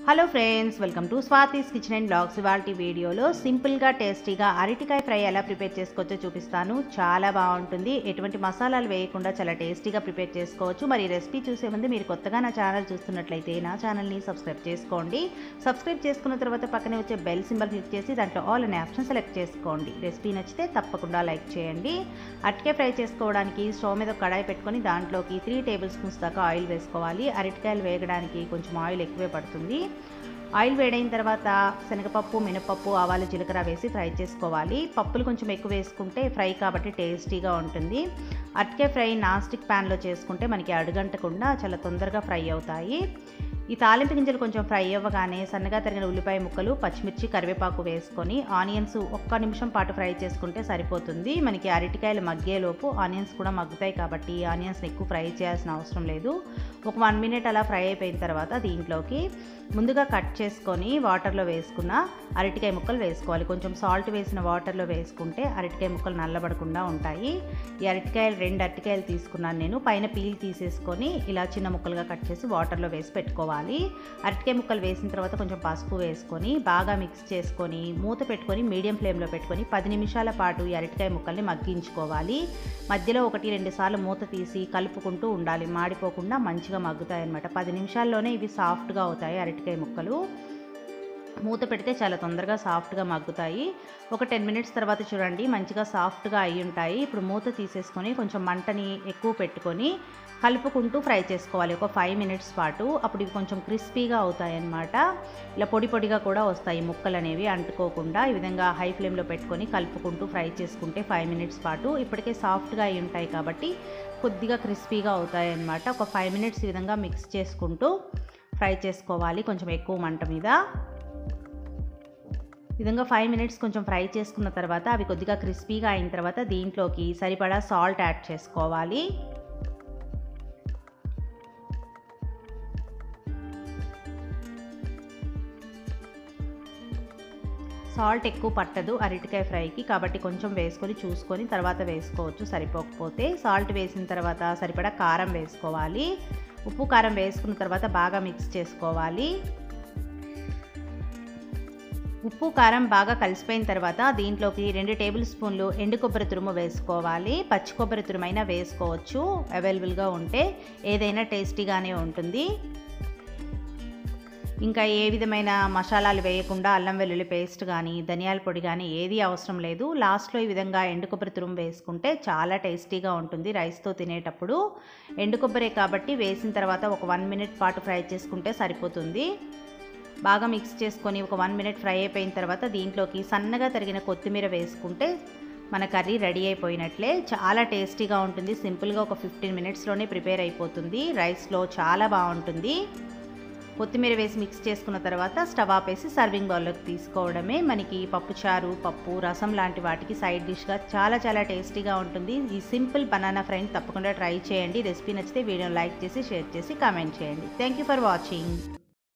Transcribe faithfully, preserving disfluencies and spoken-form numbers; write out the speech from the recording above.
Hello friends, welcome to Swathi's kitchen and blogs. ఇవాల్టి వీడియోలో సింపుల్గా టేస్టీగా అరటికాయ ఫ్రై ఎలా ప్రిపేర్ చేసుకోవచ్చో చూపిస్తాను. చాలా బాగుంటుంది. ఎటువంటి మసాలాలు వేయకుండా చాలా టేస్టీగా ప్రిపేర్ చేసుకోవచ్చు. మరి రెసిపీ చూసే ముందు మీరు కొత్తగా నా ఛానల్ చూస్తున్నట్లయితే నా ఛానల్ని సబ్స్క్రైబ్ చేసుకోండి. సబ్స్క్రైబ్ చేసుకున్న తర్వాత పక్కనే వచ్చే బెల్ సింబల్ క్లిక్ చేసి దాంట్లో ఆల్ అనే ఆప్షన్ సెలెక్ట్ చేసుకోండి. రెసిపీ నచ్చితే తప్పకుండా లైక్ చేయండి. అరటికాయ ఫ్రై చేసుకోవడానికి స్టవ్ మీద కడాయి పెట్టుకొని దాంట్లోకి త్రీ టేబుల్ స్పూన్స్ దాకా ఆయిల్ వేసుకోవాలి. అరటికాయలు వేగడానికి కొంచెం ఆయిల్ ఎక్కువే పడుతుంది. ఆయిల్ వేడైన తర్వాత శనగపప్పు, మినపప్పు, ఆవాలు, జీలకర్ర వేసి ఫ్రై చేసుకోవాలి. పప్పులు కొంచెం ఎక్కువ వేసుకుంటే ఫ్రై కాబట్టి టేస్టీగా ఉంటుంది. అరటికాయ ఫ్రై నాన్ స్టిక్ ప్యాన్లో చేసుకుంటే మనకి అడుగంటకుండా చాలా తొందరగా ఫ్రై అవుతాయి. ఈ తాలింపు గింజలు కొంచెం ఫ్రై అవ్వగానే సన్నగా తరిగిన ఉల్లిపాయ ముక్కలు, పచ్చిమిర్చి, కరివేపాకు వేసుకొని ఆనియన్స్ ఒక్క నిమిషం పాటు ఫ్రై చేసుకుంటే సరిపోతుంది. మనకి అరటికాయలు మగ్గేలోపు ఆనియన్స్ కూడా మగ్గుతాయి కాబట్టి ఆనియన్స్ని ఎక్కువ ఫ్రై చేయాల్సిన అవసరం లేదు. ఒక వన్ మినిట్ అలా ఫ్రై అయిపోయిన తర్వాత దీంట్లోకి ముందుగా కట్ చేసుకొని వాటర్లో వేసుకున్న అరటికాయ ముక్కలు వేసుకోవాలి. కొంచెం సాల్ట్ వేసిన వాటర్లో వేసుకుంటే అరటికాయ ముక్కలు నల్లబడకుండా ఉంటాయి. ఈ అరటికాయలు రెండు అరటికాయలు తీసుకున్నాను నేను. పైన పీల్ తీసేసుకొని ఇలా చిన్న ముక్కలుగా కట్ చేసి వాటర్లో వేసి పెట్టుకోవాలి. అరటికాయ ముక్కలు వేసిన తర్వాత కొంచెం పసుపు వేసుకొని బాగా మిక్స్ చేసుకొని మూత పెట్టుకొని మీడియం ఫ్లేమ్లో పెట్టుకొని పది నిమిషాల పాటు ఈ అరటికాయ ముక్కల్ని మగ్గించుకోవాలి. మధ్యలో ఒకటి రెండు సార్లు మూత తీసి కలుపుకుంటూ ఉండాలి. మాడిపోకుండా మంచిగా మగ్గుతాయి అన్నమాట. పది నిమిషాల్లోనే ఇవి సాఫ్ట్గా అవుతాయి అరటికాయ ముక్కలు. మూత పెడితే చాలా తొందరగా సాఫ్ట్గా మగ్గుతాయి. ఒక టెన్ మినిట్స్ తర్వాత చూడండి మంచిగా సాఫ్ట్గా అయి ఉంటాయి. ఇప్పుడు మూత తీసేసుకొని కొంచెం మంటని ఎక్కువ పెట్టుకొని కలుపుకుంటూ ఫ్రై చేసుకోవాలి ఒక ఫైవ్ మినిట్స్ పాటు. అప్పుడు ఇవి కొంచెం క్రిస్పీగా అవుతాయి అన్నమాట. ఇలా పొడి పొడిగా కూడా వస్తాయి ముక్కలు అనేవి అంటుకోకుండా. ఈ విధంగా హై ఫ్లేమ్లో పెట్టుకొని కలుపుకుంటూ ఫ్రై చేసుకుంటే ఫైవ్ మినిట్స్ పాటు ఇప్పటికే సాఫ్ట్గా అయి ఉంటాయి కాబట్టి కొద్దిగా క్రిస్పీగా అవుతాయి అన్నమాట. ఒక ఫైవ్ మినిట్స్ ఈ విధంగా మిక్స్ చేసుకుంటూ ఫ్రై చేసుకోవాలి కొంచెం ఎక్కువ మంట మీద. ఈ విధంగా ఫైవ్ మినిట్స్ కొంచెం ఫ్రై చేసుకున్న తర్వాత అవి కొద్దిగా క్రిస్పీగా అయిన తర్వాత దీంట్లోకి సరిపడా సాల్ట్ యాడ్ చేసుకోవాలి. సాల్ట్ ఎక్కువ పట్టదు అరటికాయ ఫ్రైకి కాబట్టి కొంచెం వేసుకొని చూసుకొని తర్వాత వేసుకోవచ్చు సరిపోకపోతే. సాల్ట్ వేసిన తర్వాత సరిపడా కారం వేసుకోవాలి. ఉప్పు కారం వేసుకున్న తర్వాత బాగా మిక్స్ చేసుకోవాలి. ఉప్పు కారం బాగా కలిసిపోయిన తర్వాత దీంట్లోకి రెండు టేబుల్ స్పూన్లు ఎండు కొబ్బరి తురుము వేసుకోవాలి. పచ్చి కొబ్బరి తురుమైనా వేసుకోవచ్చు, అవైలబుల్గా ఉంటే ఏదైనా టేస్టీగానే ఉంటుంది. ఇంకా ఏ విధమైన మసాలాలు వేయకుండా అల్లం వెల్లుల్లి పేస్ట్ కానీ ధనియాల పొడి కానీ ఏది అవసరం లేదు. లాస్ట్లో ఈ విధంగా ఎండు కొబ్బరి తురుము వేసుకుంటే చాలా టేస్టీగా ఉంటుంది రైస్తో తినేటప్పుడు. ఎండు కొబ్బరే కాబట్టి వేసిన తర్వాత ఒక వన్ మినిట్ పాటు ఫ్రై చేసుకుంటే సరిపోతుంది. బాగా మిక్స్ చేసుకొని ఒక వన్ మినిట్ ఫ్రై అయిపోయిన తర్వాత దీంట్లోకి సన్నగా తరిగిన కొత్తిమీర వేసుకుంటే మన కర్రీ రెడీ అయిపోయినట్లే. చాలా టేస్టీగా ఉంటుంది. సింపుల్గా ఒక ఫిఫ్టీన్ మినిట్స్లోనే ప్రిపేర్ అయిపోతుంది. రైస్లో చాలా బాగుంటుంది. కొత్తిమీర వేసి మిక్స్ చేసుకున్న తర్వాత స్టవ్ ఆపేసి సర్వింగ్ బౌల్లోకి తీసుకోవడమే. మనకి పప్పుచారు, పప్పు, రసం లాంటి వాటికి సైడ్ డిష్గా చాలా చాలా టేస్టీగా ఉంటుంది. ఈ సింపుల్ బనానా ఫ్రైని తప్పకుండా ట్రై చేయండి. రెసిపీ నచ్చితే వీడియోని లైక్ చేసి షేర్ చేసి కామెంట్ చేయండి. Thank you for watching.